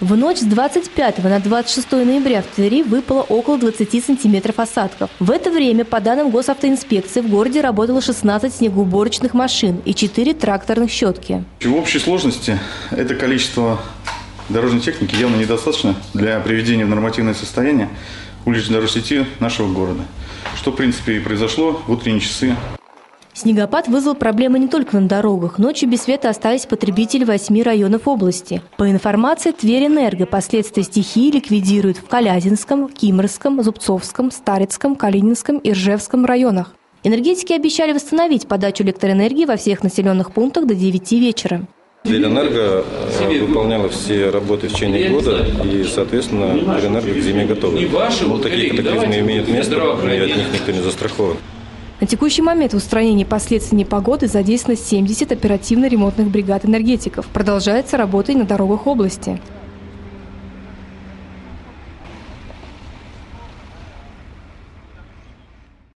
В ночь с 25 на 26 ноября в Твери выпало около 20 сантиметров осадков. В это время, по данным госавтоинспекции, в городе работало 16 снегоуборочных машин и 4 тракторных щетки. В общей сложности это количество дорожной техники явно недостаточно для приведения в нормативное состояние уличной дорожной сети нашего города, что в принципе и произошло в утренние часы. Снегопад вызвал проблемы не только на дорогах. Ночью без света остались потребители 8 районов области. По информации Тверэнерго, последствия стихии ликвидируют в Калязинском, Кимрском, Зубцовском, Старицком, Калининском и Ржевском районах. Энергетики обещали восстановить подачу электроэнергии во всех населенных пунктах до 9 вечера. Тверэнерго выполняла все работы в течение года, и, соответственно, Тверэнерго к зиме готова. Такие катаклизмы имеют место, и от них никто не застрахован. На текущий момент в устранении последствий непогоды задействовано 70 оперативно-ремонтных бригад энергетиков. Продолжается работа и на дорогах области.